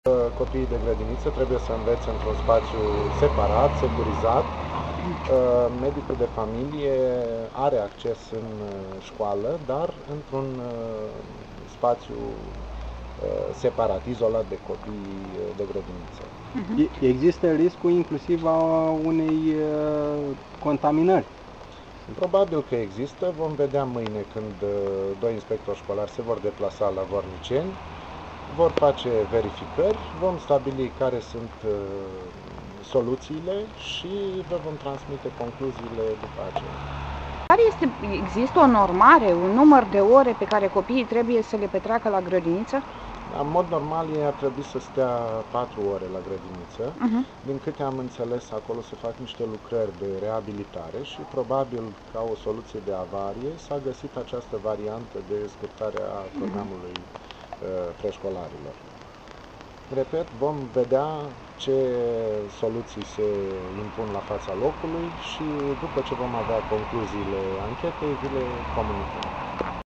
Copiii de grădiniță trebuie să învețe într-un spațiu separat, securizat. Medicul de familie are acces în școală, dar într-un spațiu separat, izolat de copiii de grădiniță. Există riscul inclusiv a unei contaminări? Probabil că există. Vom vedea mâine când doi inspectori școlari se vor deplasa la Vorniceni, vor face verificări, vom stabili care sunt soluțiile și vă vom transmite concluziile după aceea. Există o normare, un număr de ore pe care copiii trebuie să le petreacă la grădiniță? În mod normal, ei ar trebui să stea 4 ore la grădiniță. Din câte am înțeles, acolo se fac niște lucrări de reabilitare și probabil ca o soluție de avarie s-a găsit această variantă de scurtare a programului preșcolarilor. Repet, vom vedea ce soluții se impun la fața locului și după ce vom avea concluziile anchetei, vi le comunicăm.